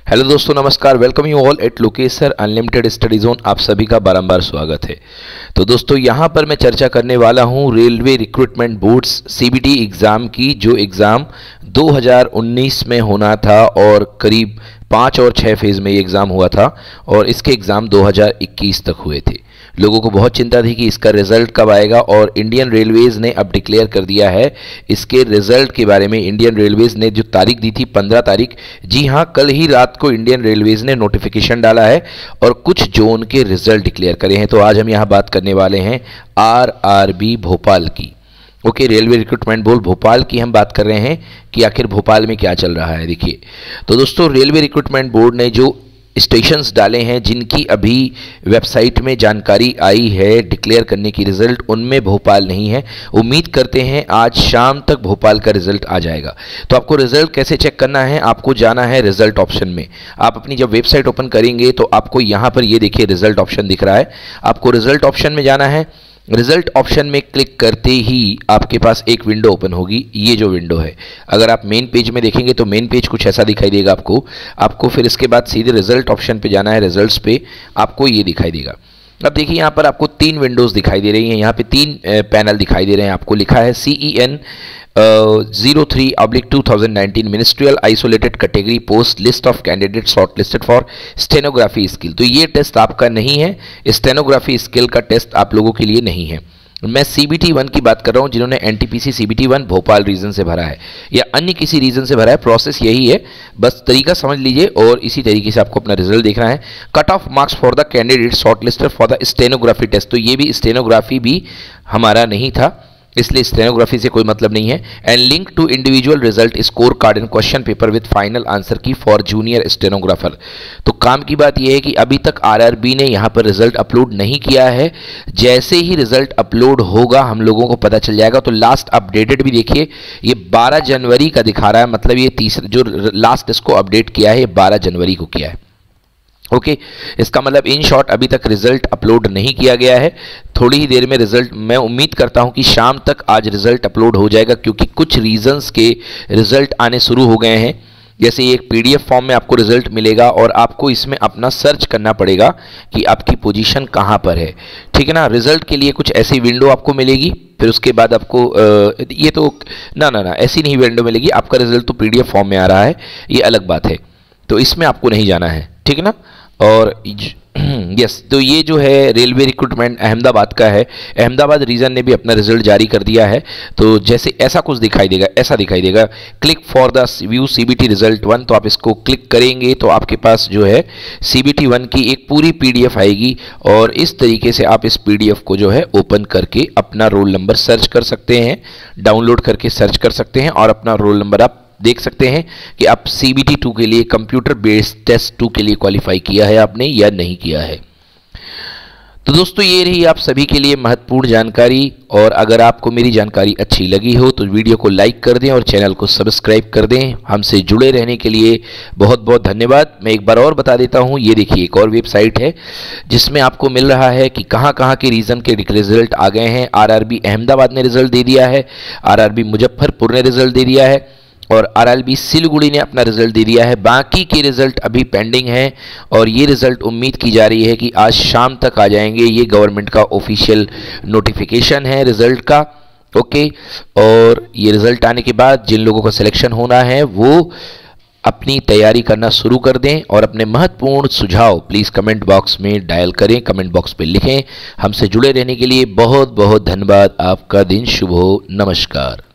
Hello दोस्तों, नमस्कार। Welcome you all at Lokesh sir unlimited study zone. आप सभी का बारंबार स्वागत है। तो दोस्तों, यहाँ पर मैं चर्चा करने वाला हूँ railway recruitment boards CBT exam की, जो एग्ज़ाम 2019 में होना था और करीब 5 और 6 फेज़ में ये एग्ज़ाम हुआ था और इसके एग्ज़ाम 2021 तक हुए थे। लोगों को बहुत चिंता थी कि इसका रिज़ल्ट कब आएगा और इंडियन रेलवेज़ ने अब डिक्लेयर कर दिया है इसके रिज़ल्ट के बारे में। इंडियन रेलवेज़ ने जो तारीख दी थी 15 तारीख, जी हाँ, कल ही रात को इंडियन रेलवेज़ ने नोटिफिकेशन डाला है और कुछ जोन के रिज़ल्ट डिक्लेयर करे हैं। तो आज हम यहाँ बात करने वाले हैं आरआरबी भोपाल की। Okay, railway recruitment board Bhopal की हम बात कर रहे हैं कि आखिर भोपाल में क्या चल रहा है। देखिए, तो दोस्तों, रेलवे रिक्रूटमेंट बोर्ड ने जो स्टेशंस डाले हैं, जिनकी अभी वेबसाइट में जानकारी आई है डिक्लेयर करने की रिज़ल्ट, उनमें भोपाल नहीं है। उम्मीद करते हैं आज शाम तक भोपाल का रिज़ल्ट आ जाएगा। तो आपको रिज़ल्ट कैसे चेक करना है? आपको जाना है रिज़ल्ट ऑप्शन में। आप अपनी जब वेबसाइट ओपन करेंगे तो आपको यहाँ पर ये देखिए रिज़ल्ट ऑप्शन दिख रहा है। आपको रिज़ल्ट ऑप्शन में जाना है। रिजल्ट ऑप्शन में क्लिक करते ही आपके पास एक विंडो ओपन होगी। ये जो विंडो है, अगर आप मेन पेज में देखेंगे तो मेन पेज कुछ ऐसा दिखाई देगा आपको फिर इसके बाद सीधे रिजल्ट ऑप्शन पे जाना है। रिजल्ट्स पे आपको ये दिखाई देगा। अब देखिए, यहाँ पर आपको 3 विंडोज़ दिखाई दे रही हैं। यहाँ पे 3 पैनल दिखाई दे रहे हैं। आपको लिखा है CEN 03/2019 ministerial isolated category post list of candidate shortlisted for stenography skill. तो ये टेस्ट आपका नहीं है। स्टेनोग्राफी स्किल का टेस्ट आप लोगों के लिए नहीं है। मैं CBT 1 की बात कर रहा हूँ, जिन्होंने NTPC CBT 1 भोपाल रीजन से भरा है या अन्य किसी रीजन से भरा है। प्रोसेस यही है, बस तरीका समझ लीजिए और इसी तरीके से आपको अपना रिजल्ट देखना है। Cut off marks for the candidate shortlisted for the stenography test. तो ये भी स्टेनोग्राफी भी हमारा नहीं था, इसलिए स्टेनोग्राफी से कोई मतलब नहीं है। And link to individual result score card and question paper with final answer key for junior stenographer. तो काम की बात यह है कि अभी तक आरआरबी ने यहाँ पर रिजल्ट अपलोड नहीं किया है। जैसे ही रिजल्ट अपलोड होगा हम लोगों को पता चल जाएगा। तो लास्ट अपडेटेड भी देखिए, ये 12 जनवरी का दिखा रहा है। मतलब ये तीसरा जो लास्ट इसको अपडेट किया है, ये 12 जनवरी को किया है। ओके, इसका मतलब इन शॉर्ट अभी तक रिजल्ट अपलोड नहीं किया गया है। थोड़ी ही देर में रिजल्ट, मैं उम्मीद करता हूं कि शाम तक आज रिजल्ट अपलोड हो जाएगा, क्योंकि कुछ रीजंस के रिजल्ट आने शुरू हो गए हैं। जैसे एक PDF फॉर्म में आपको रिजल्ट मिलेगा और आपको इसमें अपना सर्च करना पड़ेगा कि आपकी पोजीशन कहां पर है। ठीक है ना। रिजल्ट के लिए कुछ ऐसी विंडो आपको मिलेगी, फिर उसके बाद आपको ये तो ना ऐसी नहीं विंडो मिलेगी। आपका रिजल्ट तो PDF फॉर्म में आ रहा है, ये अलग बात है। तो इसमें आपको नहीं जाना है, ठीक है ना। और यस, तो ये जो है रेलवे रिक्रूटमेंट अहमदाबाद का है। अहमदाबाद रीजन ने भी अपना रिजल्ट जारी कर दिया है। तो जैसे ऐसा कुछ दिखाई देगा, ऐसा दिखाई देगा click for the view CBT result 1। तो आप इसको क्लिक करेंगे तो आपके पास जो है CBT 1 की एक पूरी PDF आएगी और इस तरीके से आप इस PDF को जो है ओपन करके अपना रोल नंबर सर्च कर सकते हैं, डाउनलोड करके सर्च कर सकते हैं और अपना रोल नंबर आप देख सकते हैं कि आप CBT 2 के लिए, कंप्यूटर बेस्ड टेस्ट 2 के लिए क्वालिफाई किया है आपने या नहीं किया है। तो दोस्तों, ये रही आप सभी के लिए महत्वपूर्ण जानकारी। और अगर आपको मेरी जानकारी अच्छी लगी हो तो वीडियो को लाइक कर दें और चैनल को सब्सक्राइब कर दें। हमसे जुड़े रहने के लिए बहुत बहुत धन्यवाद। मैं एक बार और बता देता हूँ, ये देखिए एक और वेबसाइट है जिसमें आपको मिल रहा है कि कहाँ कहाँ के रीजन के रिजल्ट आ गए हैं। आरआरबी अहमदाबाद ने रिजल्ट दे दिया है, आरआरबी मुजफ्फरपुर ने रिजल्ट दे दिया है और आरआरबी सिलीगुड़ी ने अपना रिजल्ट दे दिया है। बाकी के रिजल्ट अभी पेंडिंग है और ये रिजल्ट उम्मीद की जा रही है कि आज शाम तक आ जाएंगे। ये गवर्नमेंट का ऑफिशियल नोटिफिकेशन है रिजल्ट का। ओके, और ये रिजल्ट आने के बाद जिन लोगों का सिलेक्शन होना है वो अपनी तैयारी करना शुरू कर दें और अपने महत्वपूर्ण सुझाव प्लीज़ कमेंट बॉक्स में डायल करें, कमेंट बॉक्स पे लिखें। हमसे जुड़े रहने के लिए बहुत बहुत धन्यवाद। आपका दिन शुभ हो। नमस्कार।